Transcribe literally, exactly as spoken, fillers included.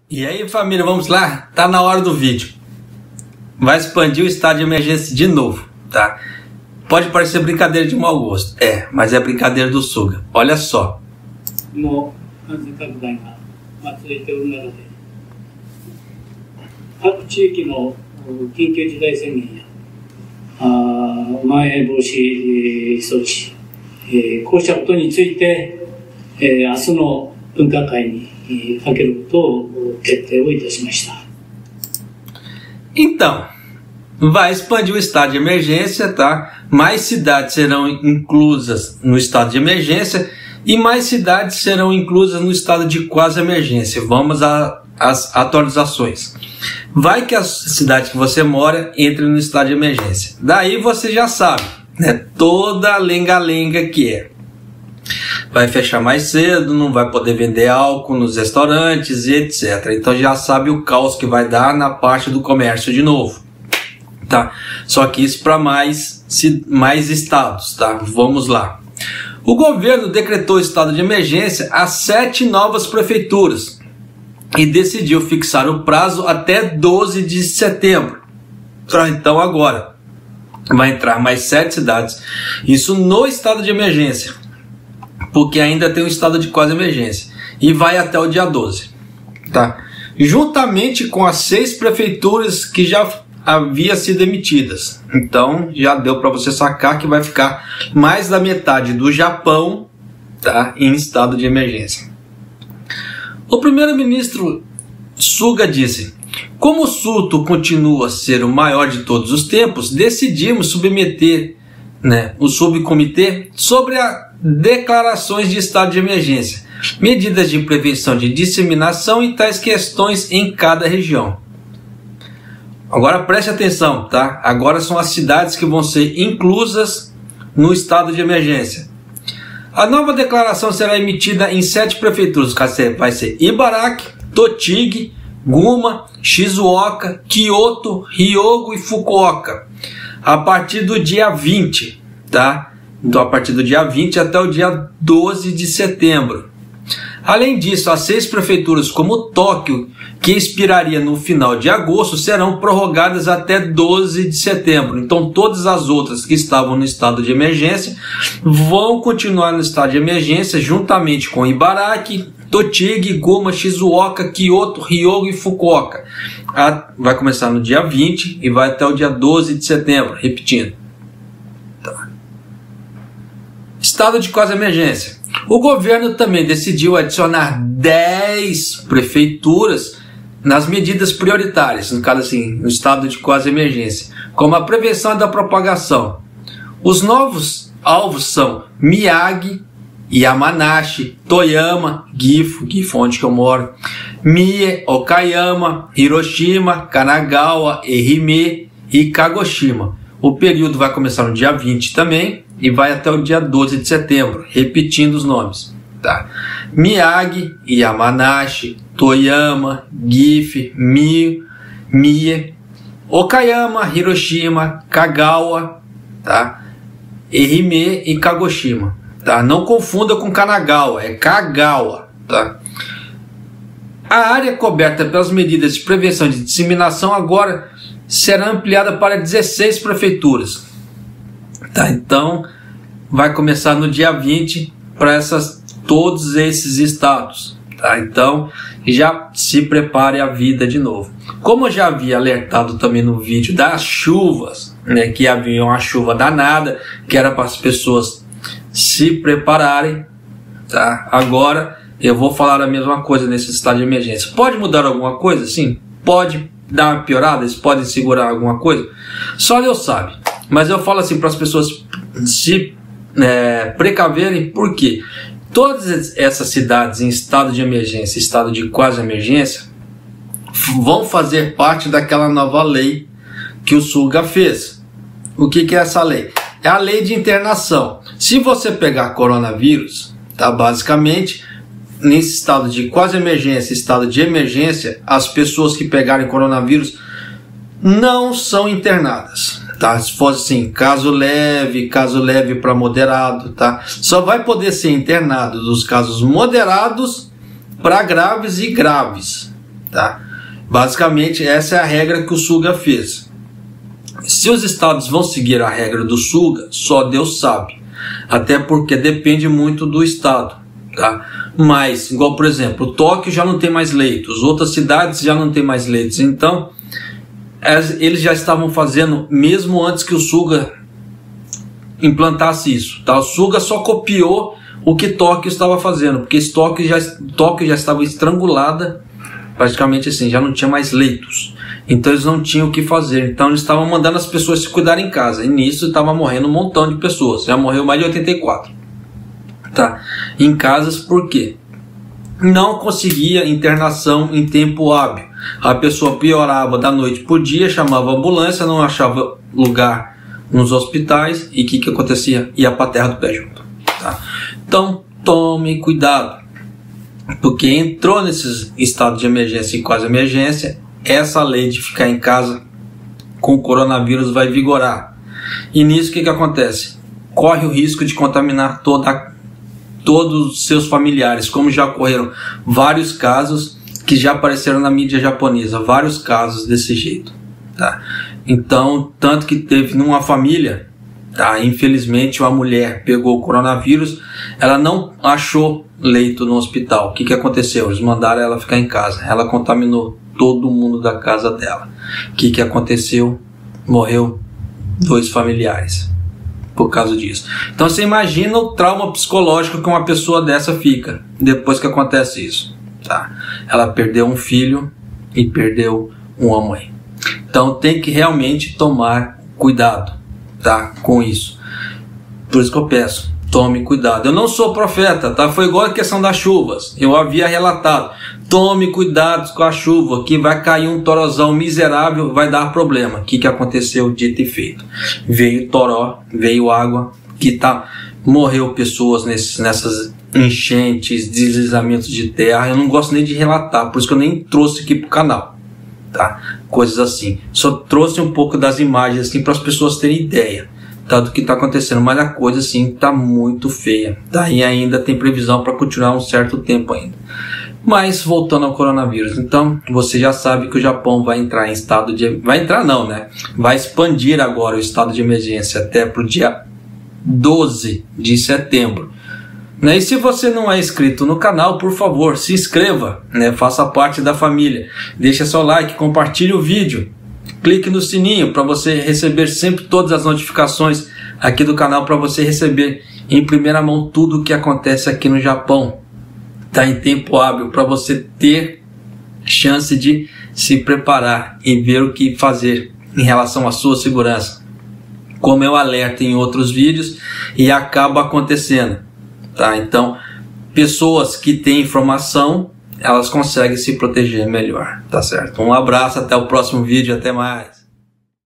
E aí, família, vamos lá? Tá na hora do vídeo. Vai expandir o estado de emergência de novo, tá? Pode parecer brincadeira de mau gosto. É, mas é brincadeira do Suga. Olha só. もう感染拡大が続いておる中で、各地域の緊急事態宣言やあまん延防止措置、えー、こうしたことについて、えー、明日の分科会にかけることを決定をいたしました。 Então, vai expandir o estado de emergência, tá? Mais cidades serão inclusas no estado de emergência e mais cidades serão inclusas no estado de quase emergência. Vamos às atualizações. Vai que a cidade que você mora entre no estado de emergência. Daí você já sabe, né? Toda a lenga-lenga que é. Vai fechar mais cedo, não vai poder vender álcool nos restaurantes e etcétera. Então já sabe o caos que vai dar na parte do comércio de novo, tá? Só que isso para mais, mais estados, tá? Vamos lá. O governo decretou estado de emergência a sete novas prefeituras e decidiu fixar o prazo até doze de setembro. Então agora vai entrar mais sete cidades, isso no estado de emergência, porque ainda tem o estado de quase emergência, e vai até o dia doze, tá? Juntamente com as seis prefeituras que já havia sido emitidas. Então já deu para você sacar que vai ficar mais da metade do Japão, tá, em estado de emergência. O primeiro-ministro Suga disse: como o surto continua a ser o maior de todos os tempos, decidimos submeter, né, o subcomitê sobre as declarações de estado de emergência, medidas de prevenção de disseminação e tais questões em cada região. Agora preste atenção, tá? Agora são as cidades que vão ser inclusas no estado de emergência. A nova declaração será emitida em sete prefeituras. Vai ser Ibaraki, Tochigi, Guma, Shizuoka, Kyoto, Hyogo e Fukuoka. A partir do dia vinte, tá? Então a partir do dia vinte até o dia doze de setembro. Além disso, as seis prefeituras como Tóquio, que expiraria no final de agosto, serão prorrogadas até doze de setembro. Então todas as outras que estavam no estado de emergência vão continuar no estado de emergência, juntamente com Ibaraki, Tochigi, Guma, Shizuoka, Kyoto, Hyogo e Fukuoka. A, vai começar no dia vinte e vai até o dia doze de setembro, repetindo. Tá. Estado de quase emergência. O governo também decidiu adicionar dez prefeituras nas medidas prioritárias, no caso assim, no estado de quase emergência, como a prevenção da propagação. Os novos alvos são Miyagi, Yamanashi, Toyama, Gifu, Gifu onde que eu moro, Mie, Okayama, Hiroshima, Kanagawa, Ehime e Kagoshima. O período vai começar no dia vinte também e vai até o dia doze de setembro, repetindo os nomes, tá? Miyagi, Yamanashi, Toyama, Gifu, Mie, Mie, Okayama, Hiroshima, Kagawa, tá? Ehime e Kagoshima, tá? Não confunda com Kanagawa, é Kagawa, tá? A área coberta pelas medidas de prevenção de disseminação agora será ampliada para dezesseis prefeituras. Tá, então vai começar no dia vinte para essas, todos esses estados. Tá, então já se prepare a vida de novo. Como eu já havia alertado também no vídeo das chuvas, né, que havia uma chuva danada, que era para as pessoas se prepararem. Tá, agora eu vou falar a mesma coisa nesse estado de emergência. Pode mudar alguma coisa? Sim, pode dar uma piorada, eles podem segurar alguma coisa, só Deus sabe. Mas eu falo assim para as pessoas se é, precaverem, porque todas essas cidades em estado de emergência, estado de quase emergência, vão fazer parte daquela nova lei que o Suga fez. O que, que é essa lei? É a lei de internação. Se você pegar coronavírus, tá, basicamente nesse estado de quase emergência, estado de emergência, as pessoas que pegarem coronavírus não são internadas, tá? Se fosse assim, caso leve, caso leve para moderado, tá? Só vai poder ser internado dos casos moderados para graves e graves, tá? Basicamente, essa é a regra que o Suga fez. Se os estados vão seguir a regra do Suga, só Deus sabe. Até porque depende muito do estado, tá? Mas, igual por exemplo, Tóquio já não tem mais leitos, outras cidades já não tem mais leitos. Então, eles já estavam fazendo mesmo antes que o Suga implantasse isso, tá? O Suga só copiou o que Tóquio estava fazendo, porque Tóquio já, Tóquio já estava estrangulada, praticamente assim, já não tinha mais leitos, então eles não tinham o que fazer, então eles estavam mandando as pessoas se cuidarem em casa, e nisso estava morrendo um montão de pessoas, já morreu mais de oitenta e quatro, tá? Em casas, por quê? Não conseguia internação em tempo hábil, a pessoa piorava da noite por dia, chamava a ambulância, não achava lugar nos hospitais, e o que, que acontecia? Ia para a terra do pé junto, tá? Então tome cuidado, porque entrou nesses estados de emergência e quase emergência, essa lei de ficar em casa com o coronavírus vai vigorar, e nisso o que, que acontece? Corre o risco de contaminar toda, todos os seus familiares, como já ocorreram vários casos que já apareceram na mídia japonesa, vários casos desse jeito, tá? Então, tanto que teve numa família, tá? Infelizmente, uma mulher pegou o coronavírus, ela não achou leito no hospital. O que, que aconteceu? Eles mandaram ela ficar em casa, ela contaminou todo mundo da casa dela. O que, que aconteceu? Morreu dois familiares por causa disso. Então, você imagina o trauma psicológico que uma pessoa dessa fica depois que acontece isso, tá? Ela perdeu um filho e perdeu uma mãe. Então tem que realmente tomar cuidado, tá, com isso. Por isso que eu peço, tome cuidado. Eu não sou profeta, tá? Foi igual a questão das chuvas. Eu havia relatado. Tome cuidado com a chuva, que vai cair um torozão miserável, vai dar problema. O que, que aconteceu? Dito e feito. Veio toró, veio água, que tá, morreu pessoas nesses, nessas enchentes, deslizamentos de terra. Eu não gosto nem de relatar, por isso que eu nem trouxe aqui pro canal, tá? Coisas assim. Só trouxe um pouco das imagens assim para as pessoas terem ideia, tá, do que está acontecendo, mas a coisa assim tá muito feia, tá? E ainda tem previsão para continuar um certo tempo ainda. Mas voltando ao coronavírus, então você já sabe que o Japão vai entrar em estado de, vai entrar não, né? Vai expandir agora o estado de emergência até pro dia doze de setembro. Né? E se você não é inscrito no canal, por favor, se inscreva, né? Faça parte da família, deixa seu like, compartilhe o vídeo, clique no sininho para você receber sempre todas as notificações aqui do canal, para você receber em primeira mão tudo o que acontece aqui no Japão, tá, em tempo hábil, para você ter chance de se preparar e ver o que fazer em relação à sua segurança, como eu alerto em outros vídeos e acaba acontecendo. Tá? Então, pessoas que têm informação, elas conseguem se proteger melhor, tá certo? Um abraço, até o próximo vídeo, até mais.